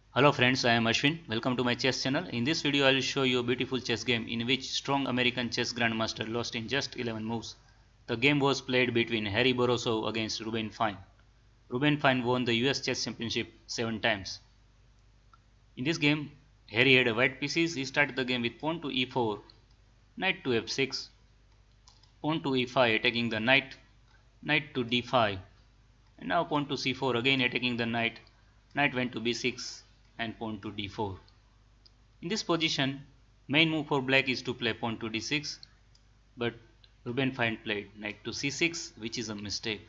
Hello friends, I am Ashvin. Welcome to my chess channel. In this video I will show you a beautiful chess game in which strong American chess grandmaster lost in just 11 moves. The game was played between Harry Borochow against Reuben Fine. Reuben Fine won the US chess championship 7 times. In this game, Harry had a white pieces. He started the game with pawn to e4, knight to f6, pawn to e5 attacking the knight, knight to d5, and now pawn to c4 again attacking the knight, knight went to b6 and pawn to d4. In this position, main move for black is to play pawn to d6, but Reuben Fine played knight to c6, which is a mistake.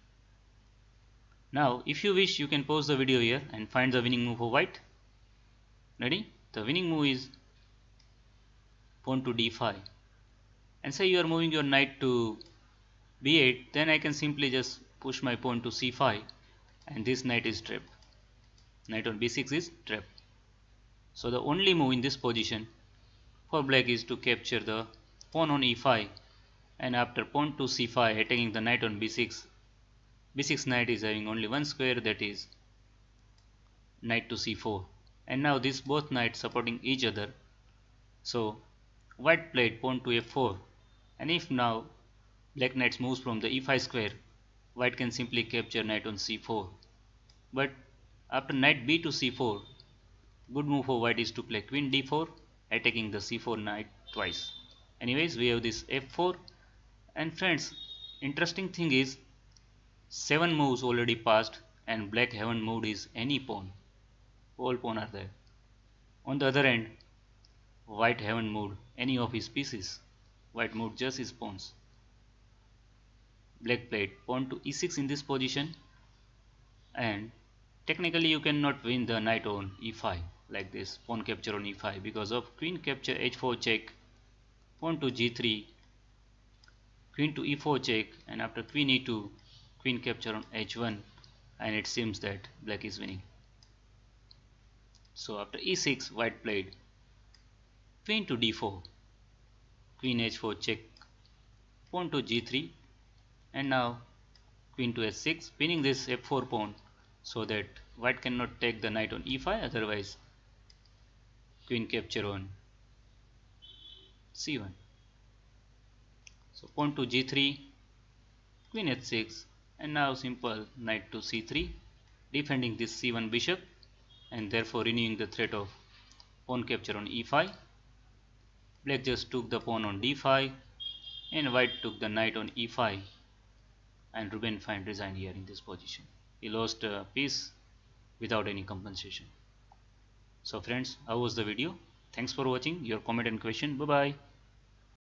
Now, if you wish, you can pause the video here and find the winning move for white. Ready? The winning move is pawn to d5. And say you are moving your knight to b8, then I can simply just push my pawn to c5, and this knight is trapped. Knight on b6 is trapped. So the only move in this position for black is to capture the pawn on e5, and after pawn to c5 attacking the knight on b6, b6 knight is having only one square, that is knight to c4, and now these both knights supporting each other. So white played pawn to f4, and if now black knight moves from the e5 square, white can simply capture knight on c4. But after knight b to c4, good move for white is to play queen d4, attacking the c4 knight twice. Anyways, we have this f4, and friends, interesting thing is 7 moves already passed and black haven't moved his any pawn. All pawn are there. On the other end, white haven't moved any of his pieces. White moved just his pawns. Black played pawn to e6 in this position, and technically you cannot win the knight on e5 like this, pawn capture on e5, because of queen capture h4 check, pawn to g3, queen to e4 check, and after queen e2, queen capture on h1, and it seems that black is winning. So after e6, white played queen to d4, queen h4 check, pawn to g3, and now queen to h6, pinning this f4 pawn so that white cannot take the knight on e5, otherwise queen capture on c1. So pawn to g3, queen h6, and now simple knight to c3, defending this c1 bishop and therefore renewing the threat of pawn capture on e5. Black just took the pawn on d5, and white took the knight on e5, and Reuben Fine resigned here in this position. He lost a piece without any compensation. So friends, how was the video? Thanks for watching. Your comment and question. Bye bye.